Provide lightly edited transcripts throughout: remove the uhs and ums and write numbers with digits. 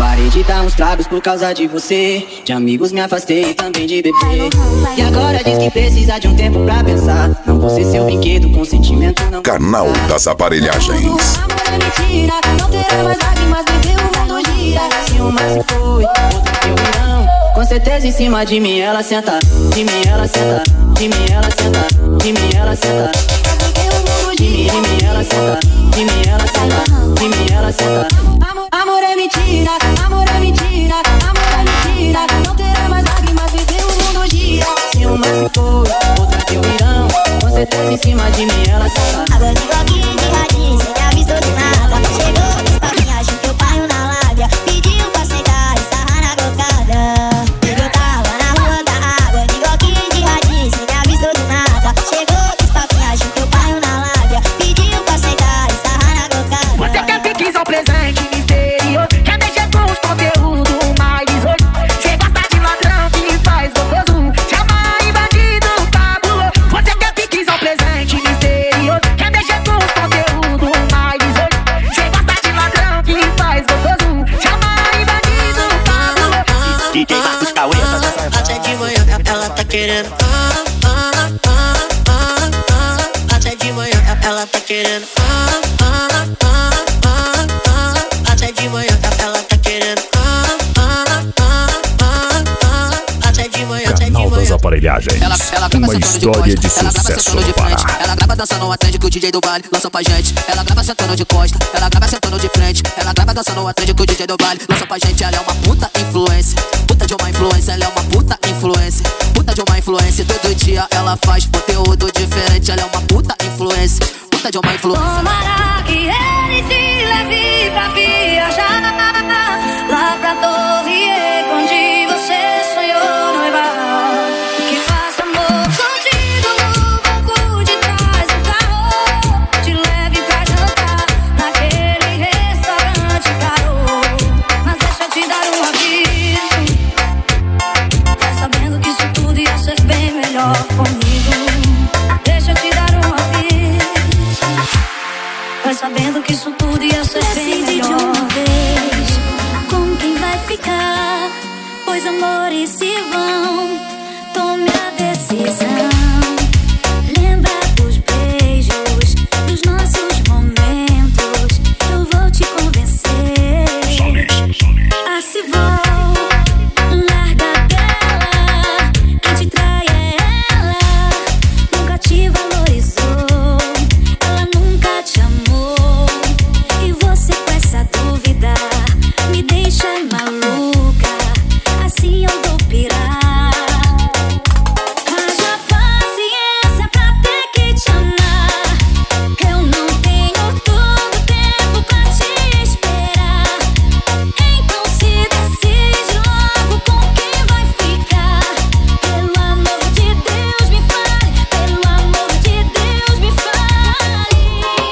Parei de dar uns tragos por causa de você. De amigos me afastei e também de beber. E agora diz que precisa de um tempo pra pensar. Não vou ser seu brinquedo com sentimento, não. Canal das Aparelhagens. Amor é mentira, não terá mais lágrimas, viver o mundo gira. Se uma se foi, outra que eu irão. Com certeza em cima de mim ela senta. De mim ela senta, de mim ela senta, de mim ela senta. De mim ela senta, de mim ela senta, de mim ela senta. Amor é mentira, amor é mentira, amor é mentira. Não terá mais lágrimas, viver o mundo gira. Se uma se foi, outra que eu irão. Com certeza em cima de mim ela senta. Água de bloquinho de radinho, cê me avistou de nada. Chegou com espinha, juntou o paio na lábia. Pediu pra sentar e sarrar na gocada. Eu tava na rua da água, de bloquinho de radinho, cê me avistou de nada. Chegou com espinha, juntou o paio na lábia. Pediu pra sentar e sarrar na gocada. Você quer piques ao presente misterioso? Quer mexer com os conteúdos mais 18? Cê gosta de ladrão que faz gostoso? Chama invadido, tabu. Você quer piques ao presente misterioso? Quer mexer com os conteúdos mais 18? Cê gosta de ladrão que faz gostoso? Chama invadido, tabu. DJ Marcos Cauê, essa dança. Até de manhã ela tá querendo. Até de manhã ela tá querendo. Até de manhã ela tá querendo. Até de manhã. Canal das Aparelhagens. Uma história de sucesso no Pará. Ela grava dançando o trend que o DJ do baile lança pra gente. Ela grava sentando de costa, ela grava sentando de frente. Ela grava dançando o trend que o DJ do baile lança pra gente. Ela é uma puta influência, puta de uma influência. Ela é uma puta influência, puta de uma influência. Todo dia ela faz conteúdo diferente. Ela é uma puta influência, puta de uma influência. Tomara que ele te leve pra viajar lá pra Torre Eiffel, onde você sonhou noivar. Que faça amor contigo no banco de trás do carro. Te leve pra jantar naquele restaurante caro. Mas deixa eu te dar um aviso. Vai sabendo que isso tudo ia ser bem melhor comigo. Deixa eu te dar um aviso. Vai sabendo que isso tudo ia ser bem melhor. De uma vez, com quem vai ficar? Pois amores se vão. Tome a decisão. Lembra dos beijos, dos nossos momentos. Eu vou te convencer. Ah, se vou. Larga dela. Quem te trai é ela. Nunca te valorizou. Ela nunca te amou. E você com essa dúvida me deixa maluca. Assim eu vou pirar. Haja paciência pra ter que te amar. Eu não tenho todo tempo pra te esperar. Então se decide logo com quem vai ficar. Pelo amor de Deus me fale. Pelo amor de Deus me fale.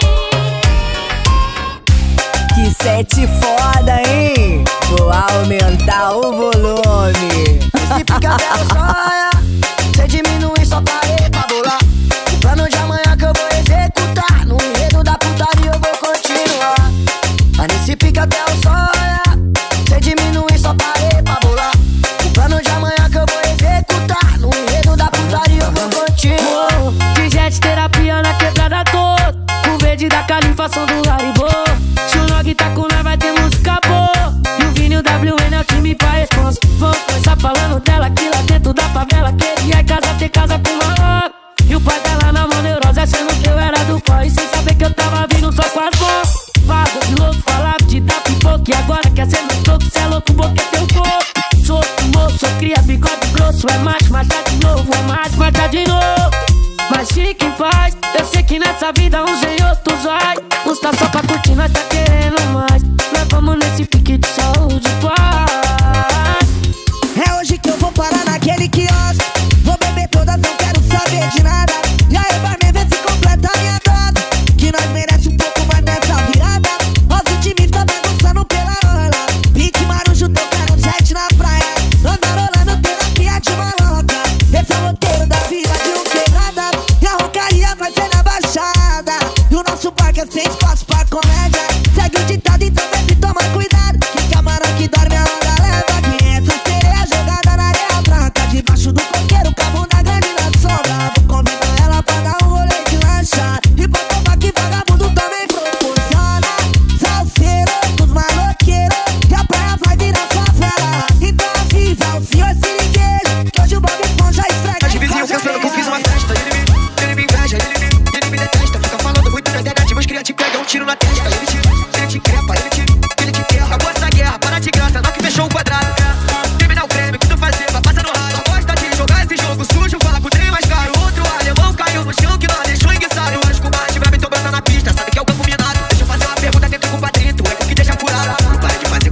Que sete foda, hein? Vou aumentar o volume. Se fica dela sonha, cê diminui só parei pra bolar. O plano de amanhã que eu vou executar. No enredo da putaria eu vou continuar. Mas nesse pica até o sonha, cê diminui só parei pra bolar. O plano de amanhã que eu vou executar. No enredo da putaria eu vou continuar. De jet terapia na quebrada toda. O verde da califação do Garibô. Se o Nog tá com nós vai ter música boa. E o Vini e o WN é o time pra responsa. Vamos começar falando dela que lá dentro da favela queria casa, ter casa com uma loja. E o pai dela na mão neurosa, achando que eu era do corre. Sem saber que eu tava vindo só com as mãos. Vago de louco, falava de dar pipoca. E agora quer ser mais louco, cê é louco, boca é teu corpo. Sou outro moço, sou cria, bigode grosso. É macho, mas tá de novo, é macho, mas tá de novo. Mas fique em paz, eu sei que nessa vida uns em outros vai. Uns tá só pra curtir, nós tá querendo mais. Nós vamos nesse pique de saúde e paz. É hoje que eu vou parar naquele quiosque. Vou beber todas, não quero saber de nada. E aí, barman, vê se completa a minha dose. Que nós merece um pouco mais nessa virada. Os intimistas bagunçando pela orla. Pique marujo, tocaram jet na praia. Anda rolando terapia de maloca. Esse é o roteiro da vida de um quebrada. E a rocaria vai ser na baixada. E o nosso parque é sem espaço pra comédia. Segue o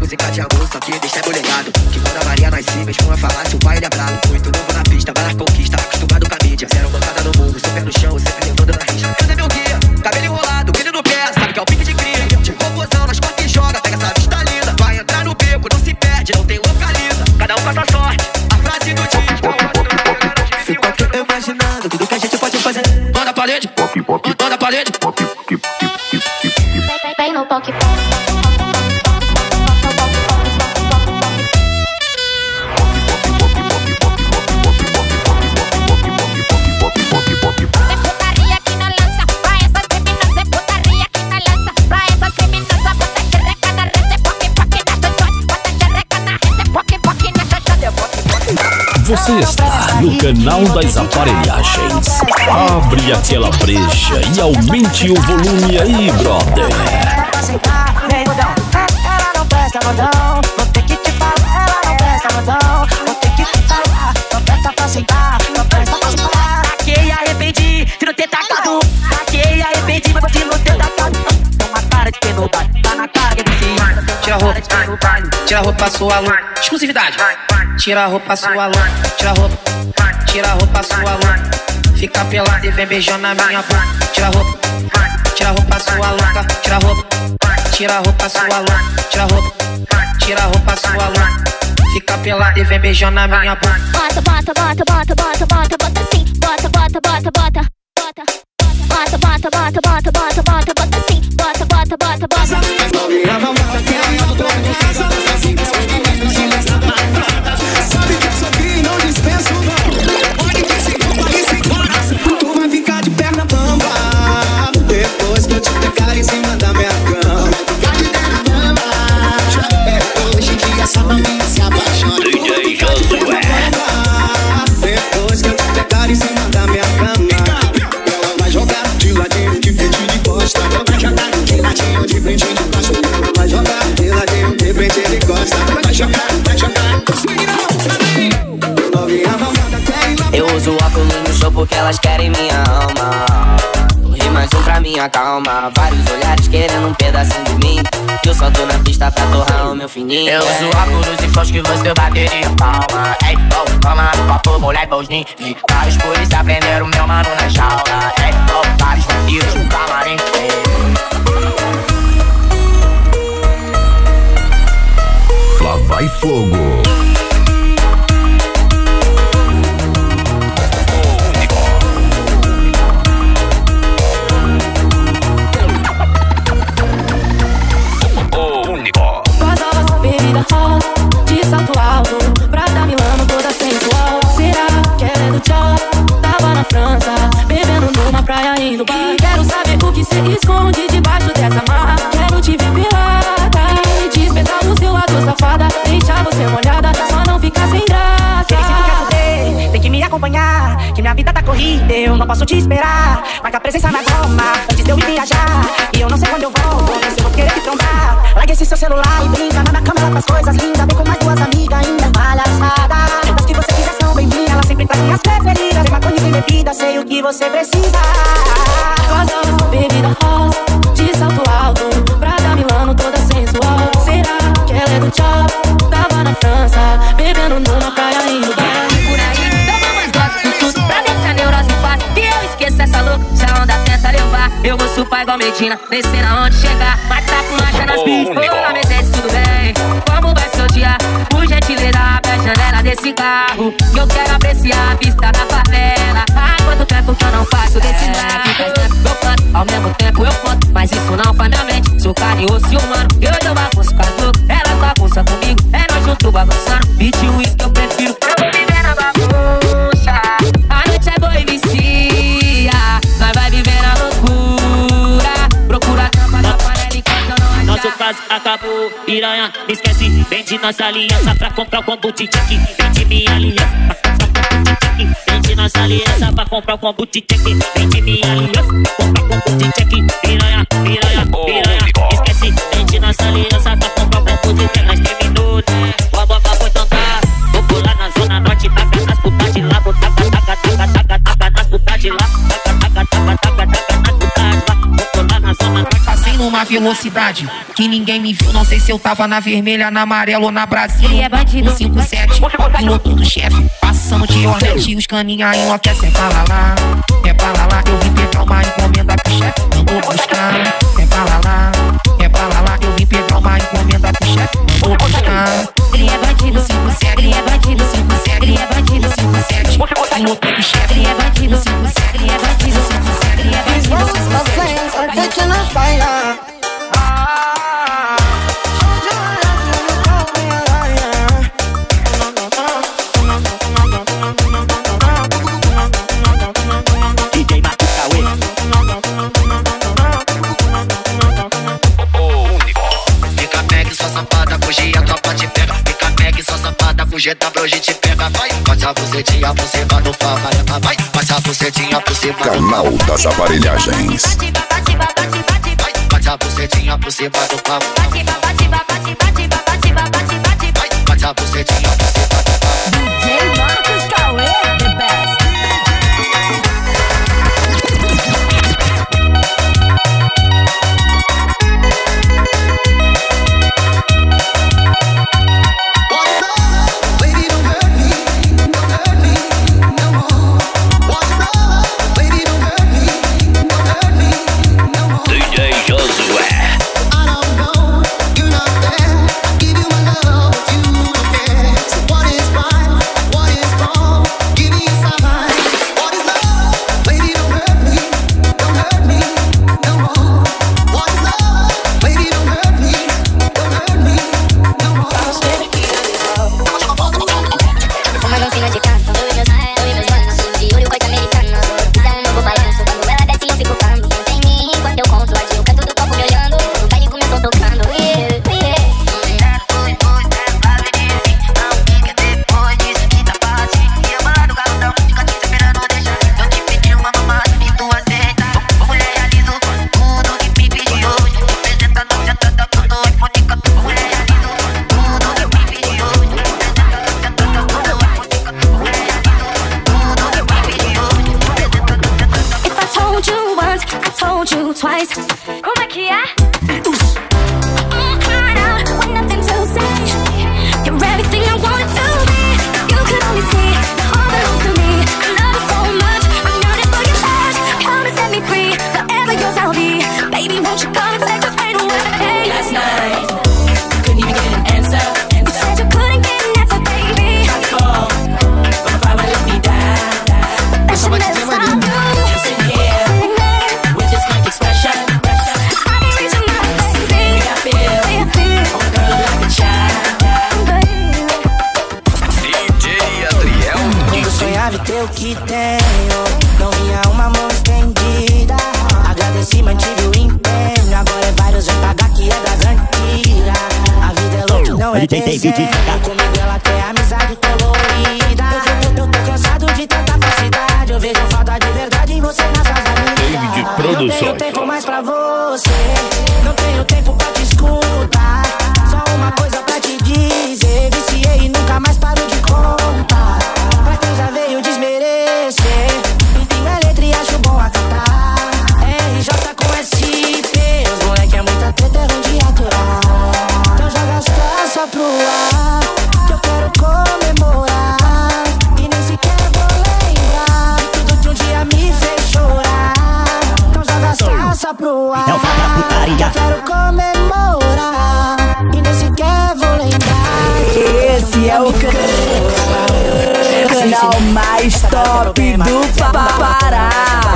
música de amor, só que deixa bolegado. Que quando a Maria nós se mesmo a falar, se o pai ele é bravo. Muito novo na pista, vai nas conquistas, acostumado com a mídia. Zero bancada no mundo, sou pé no chão, sempre levando na rixa. Deus é meu guia, cabelo enrolado, brilho no pé, sabe que é o pique de cria. De confusão, nas costas e joga, pega essa vista linda. Vai entrar no beco, não se perde, não tem localiza. Cada um com a sua sorte, a frase do disco. Fico aqui imaginando tudo que a gente pode fazer. Manda a parede, manda a parede. Vem no poque. Você está no canal das aparelhagens. Abre aquela brecha e aumente o volume aí, brother. Ela não presta, não. Vou ter que te falar. Ela não presta, não. Vou ter que te falar. Não presta pra sentar, não presta pra sentar. Taquei, arrependi de não ter tacado. Taquei, arrependi, mas de não ter tacado. Tem uma cara de penubado, tá na cara de vizinho. Tira a roupa, tira a roupa, sua lua. Exclusividade. Tira a roupa, sua lua. Tira a roupa, sua lua. Fica pelada e vem beijando na minha boca. Tira a roupa, sua louca. Tira a roupa, sua lua. Tira a roupa, sua lua. Fica pelada e vem beijando na minha boca. Bota, bota, bota, bota, bota, bota, bota sim. Bota, bota, bota, bota, bota. Bota, bota, bota, bota, bota, bota, bota sim. Bota, bota, bota, bota. Sabe que eu sou gay, não dispenso não. Pode que se roupa e se embora. Tu vai ficar de perna bamba depois que eu te pegar em cima da minha cama. Ficar de perna bamba hoje em dia essa maninha se apaixona. DJ Josué. Depois que eu te pegar em cima da minha cama, ela vai jogar de ladinho, de frente e de costa. Vai jogar de ladinho, de frente e de costa. Vai jogar de ladinho, de frente e de costa. Vai jogar, vai jogar. Eu uso óculos no show porque elas querem minha alma. Mais um pra minha calma. Vários olhares querendo um pedacinho de mim. Eu só tô na pista pra torrar o meu fininho. Eu uso óculos e fãs que você bateria palma. Ei, oh, toma no copo, mulher bonzinho. Vários polícia prenderam meu mano na jaula. Ei, oh, vários bandidos no camarim. Lá vai fogo. De salto alto, prata Milano toda sensual. Será que ela é do tchau? Tava na França, bebendo numa praia indo bar. Quero saber o que cê esconde debaixo dessa marra. Quero te ver pelada e te espetar no seu lado, safada. Deixar você molhada, só não ficar sem graça. Se tu quer fuder, tem que me acompanhar, que minha vida tá corrida, eu não posso te esperar. Marca presença na goma, antes de eu ir viajar. E eu não sei quando eu volto, não sei se eu vou querer te trombar. Larga esse seu celular e brinca na câmera com as coisas lindas. Vem com mais duas amigas ainda, palhaçada. Todas que você quiser são bem-vindas, ela sempre traz minhas preferidas. Tem maconha e bebida, sei o que você precisa. Gostosa, bebida rosa, de salto alto, prata Milano toda sensual. Será que ela é do tchau? Tava na França, bebendo numa praia indo bar. Por aí, toma mais dose, tudo pra ver se a neurose passa. Que eu esqueço essa louca, se a onda tenta levar. Eu vou surfar igual Medina, descer aonde chegar. Mas tá com marcha nas pistas, olá Mercedes, tudo bem? Como vai seu dia? Por gentileza, abre a janela desse carro, que eu quero apreciar a vista da favela. Ai, quanto tempo que eu não passo desse lado. Faz tempo que eu canto, ao mesmo tempo eu conto. Mas isso não faz minha mente, sou carinhoso e humano. E hoje eu bagunço com as loucas, elas bagunçam comigo. É nós juntos bagunçando, beat e uísque eu prefiro. Eu vou viver na bagunça, a noite é boa e vicia. Nós vai viver na loucura, procura tampa da panela enquanto não achar. Nosso caso acabou, piranha, me esquece. Vende nossa aliança pra comprar o combo de check. Vende minha aliança pra comprar o combo de check. Vende nossa aliança pra comprar o combo de check. Vende minha aliança pra comprar o combo de check. Piranha, piranha, piranha, esquece. Vende nossa aliança pra comprar o combo de check. Nós terminou, né? O boca foi cantar. Vou pular na zona norte, taca nas putas de lá. Vou taca nas putas de lá. Taca nas putas de lá. Vou pular na zona norte. Assim numa velocidade que ninguém me viu. Não sei se eu tava na vermelha, na amarela ou na Brasília. Ele é bandido. 57, piloto do chefe, passando de Hornet. Os caninha enlouquecem. É pra lá, é pra lá. Eu vim pegar uma encomenda que o chefe mandou buscar. É pra lá, é pra lá. Eu vim pegar uma encomenda que o chefe mandou buscar. Ele é bandido. 57, Ele é bandido. 57, Ele é bandido. 57, piloto do chefe. Ele é bandido. 57, ele é bandido. 57, ele é bandido. 57. Fugir da pra hoje te pega, vai. Passa a bucetinha por cima do pau, vai. Passa a bucetinha por cima do pau. Canal das Aparelhagens. Passa a bucetinha por cima do pau. Passa a bucetinha por cima do pau. DJ Marcos Cauê, the best. Comigo ela quer amizade colorida. Eu tô cansado de tanta falsidade. Eu vejo falta de verdade em você nas suas amigas. Não tenho tempo mais pra você. Não tenho tempo pra te escutar. Só uma coisa pra te dizer. Viciei e nunca mais paro de contar. Mas quem já veio desmerecer. Empinho a letra e acho bom acatar. RJ com SP. Os moleque é muita treta, é ruim de aturar. Então joga as taças pro ar, que eu quero comemorar. E nem sequer vou lembrar tudo que um dia me fez chorar. Então joga as taças pro ar, que eu quero comemorar. E nem sequer vou lembrar. Esse é o canal mais top do Pará.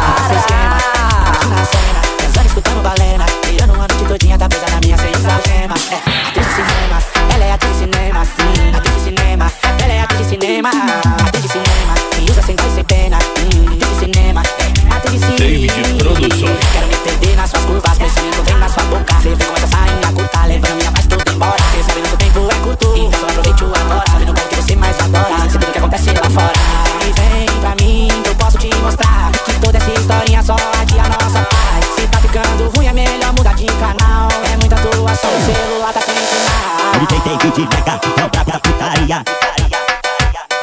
Escutando balena, tirando uma noite todinha, tá presa na minha sem algema. Atriz de cinema, ela é atriz de cinema. Atriz de cinema, ela é atriz de cinema. Atriz de cinema, me usa sem dó e sem pena. Atriz de cinema, atriz de cinema. David Produções. Quero me perder nas suas curvas, pensamento vem na sua boca. Você vê como essa sainha curta, levando minha paz tudo embora. Você sabe que o tempo é curto, então aproveite o agora. Sabe no ponto que você mais adora, sem saber o que acontece lá fora. E vem pra mim, que eu posso te mostrar que toda essa historinha só adia a nossa paz. Se tá ficando ruim é melhor mudar de canal. É muita atuação, o celular tá sem sinal. Ele tem que te pegar, é o pra putaria.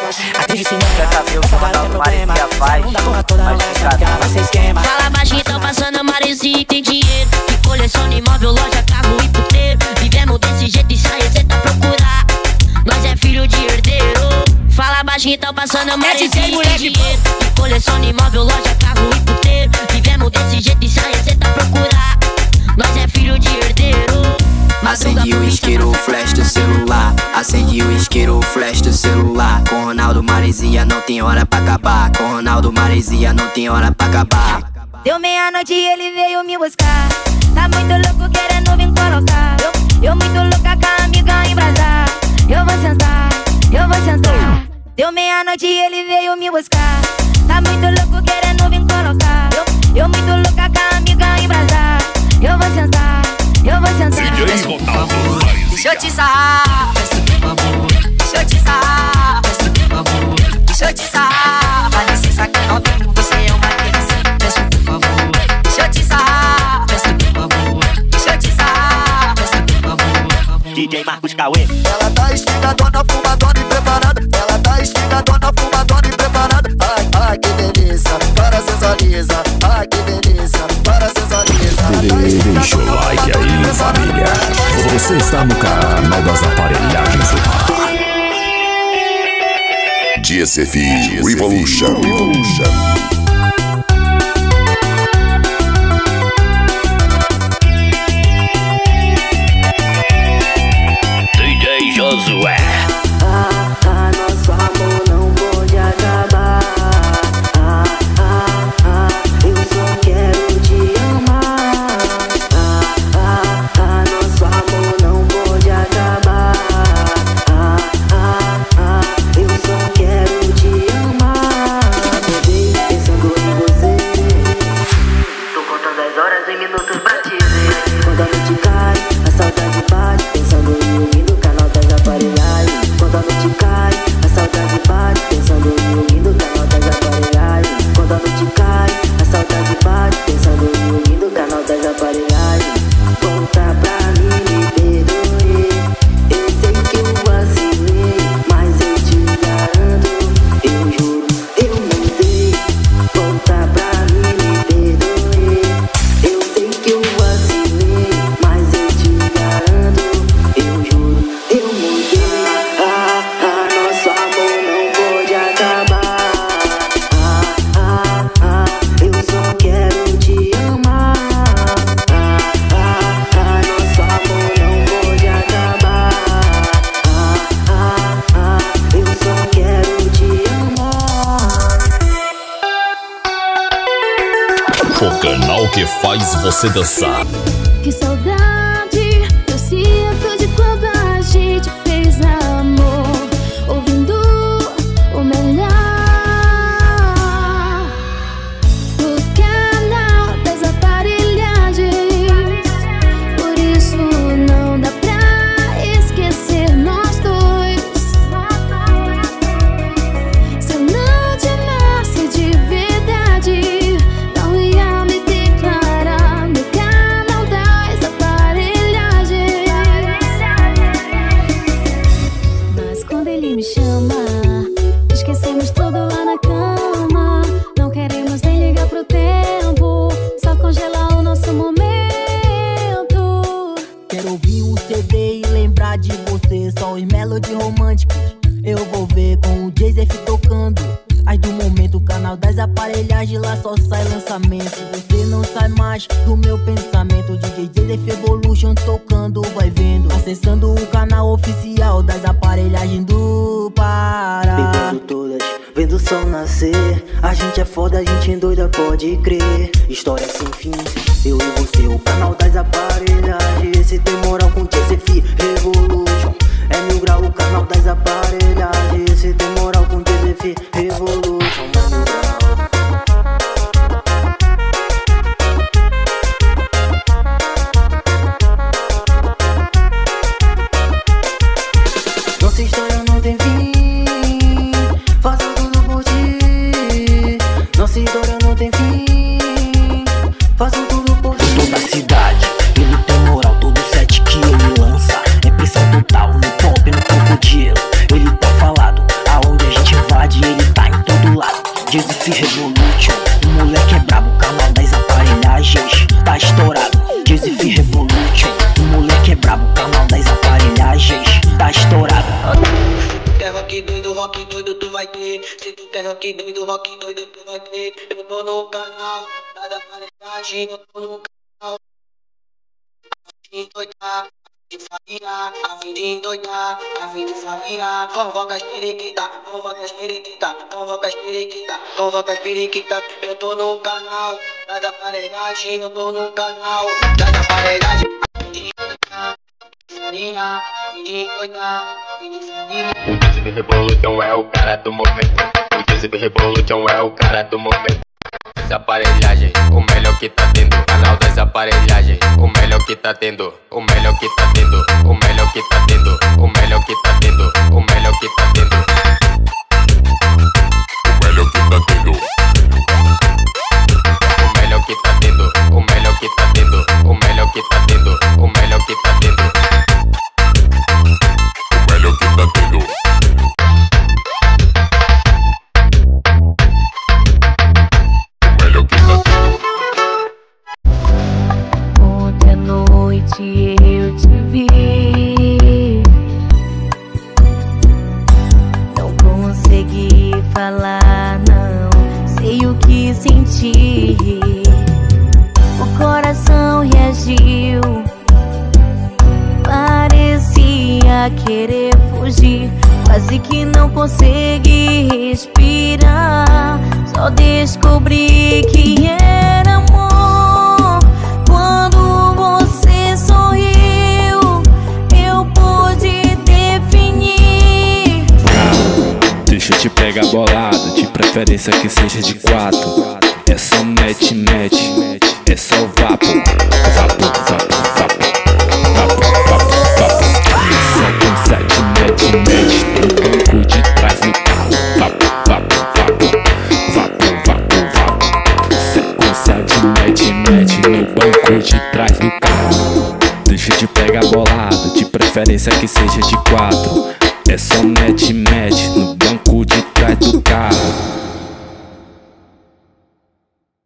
Atriz de cinema, essa garota é problema. Não dá porra toda, não sabe que ela vai ser esquema. Fala baixinho, tá passando maresia e tem dinheiro. Que coleciona imóvel, loja, carro e puteiro. Vivemos desse jeito e sai receita a procurar. Nós é filho de herdeiro. Fala baixinho, tá passando maresia e tem dinheiro. Que coleciona imóvel, loja, carro e puteiro. Vivemos desse jeito e sai receita a procurar. Nós é filho de herdeiro. Acende o isqueiro, flash do celular. Acende o isqueiro, flash do celular. Com Ronaldo Maresia não tem hora pra acabar. Com Ronaldo Maresia não tem hora pra acabar. Deu meia-noite e ele veio me buscar. Tá muito louco querendo vir colocar. Eu muito louca com a amiga embrasar. Eu vou sentar, eu vou sentar. Deu meia-noite e ele veio me buscar. Tá muito louco querendo vir colocar. Eu muito louca com a amiga embrasar. Eu vou sentar, eu vou sentar. Deixa eu te sarrar, deixa eu te sarrar, deixa eu te sarrar. Dá licença que não venho, você é uma delícia. Peço por favor, deixa eu te sarrar, deixa eu te sarrar, por favor. DJ Marcos Cauê. Ela tá estigadona, fumadona e preparada. Ela tá estigadona, fumadona e preparada. Ai, ai, que delícia, para sensualiza. Ai, que delícia, para sensualiza. Deixa o like aí, família. Você está no canal das aparelhagens do par. GSF Revolution. DJ Josué. Nosso amor não pode acabar. Eu só quero te amar. Nosso amor não pode acabar. Eu só quero te amar. Acordei pensando em você. Tô contando as horas e minutos pra te ver. Quando a noite cai, a saudade bate. Pensando em ouvindo o canal das aparelhagens. Quando a noite cai, a saudade bate. Pensando em ouvindo o canal das aparelhagens. Quando a noite cai, a saudade bate. Pensando em ouvindo o canal das aparelhagens. Volta pra mim, me perdoe. Eu sei que eu vacilei, mas eu te garanto, eu juro, eu mudei. Volta pra mim, me perdoe. Eu sei que eu vacilei, mas eu te garanto, eu juro, eu mudei. Nosso amor não pode acabar. Eu só quero te amar. Nosso amor não pode acabar. Eu só quero te amar. O canal que faz você dançar. Que saudade eu sinto de quando a gente fez amor, ouvindo o melhor do canal das aparelhagens. Por isso não dá pra esquecer nós dois. Se eu não te amasse de verdade, não ia me declarar no canal das aparelhagens. Mas quando ele me chama, esquecemos tudo lá na cama. Não queremos nem ligar pro tempo, só congelar o nosso momento. Quero ouvir um CD e lembrar de você. Só os melodies românticos eu vou ver com o Jay-Z tocando. As do momento, o canal das aparelhagens, lá só sai lançamento. Você não sai mais do meu pensamento. DJ Jay-Z Evolution tocando, vai vendo. Acessando o canal oficial das aparelhagens do Pará. Bebendo todas, vendo o sol nascer. A gente é foda, a gente endoida, pode crer. História sem fim, eu e você, o canal das aparelhagens. Se tem moral com GSF Revolution, é 1000 grau o canal das aparelhagens. Se tem moral com GSF Revolution, é 1000 grau. Nossa história não tem fim, faço tudo por ti. Nossa história não tem fim, faço tudo por ti. Toda a cidade, ele tem moral, todo set que ele lança. É pressão total, no top, no crocodilo. Ele tá falado, aonde a gente rock doido tu vai ter. Se tu quer rock doido tu vai ter. Eu tô no canal da aparelhagem, eu tô no canal. A fim de endoidar, a fim de farinhar. Convoca as periquita, convoca as periquita, convoca as periquita, convoca as periquita. Eu tô no canal da aparelhagem, eu tô no canal da aparelhagem. Farinha, fim de endoidar, fim de farinha. O Príncipe Revolution é o cara do momento. O Príncipe Revolution é o cara do momento. Desaparelhagem, o melhor que tá tendo. Canal das aparelhagens, o melhor que tá tendo. O melhor que tá tendo, o melhor que tá tendo. O melhor que tá tendo, o melhor que tá tendo. O melhor que tá tendo. O melhor que tá tendo, o melhor que tá tendo. O melhor que tá tendo, o melhor que tá tendo. O melhor que tá tendo. Ontem à noite eu te vi, não consegui falar, não sei o que senti. O coração reagiu, parecia querer fugir, quase que não consegui respirar. Só descobri que era amor quando você sorriu. Eu pude definir. Deixa eu te pegar bolado, de preferência que seja de 4. É só mete, mete, é só vapo, vapo, vapo, vapo, vapo, vapo, vapo. Só com 7 mete, mete, no banco de trás do carro. Vapo, vapo, vapo, vapo, vapo, vapo. Só com 7 mete, mete, no banco de trás do carro. Deixa eu te pegar bolado, de preferência que seja de 4. É só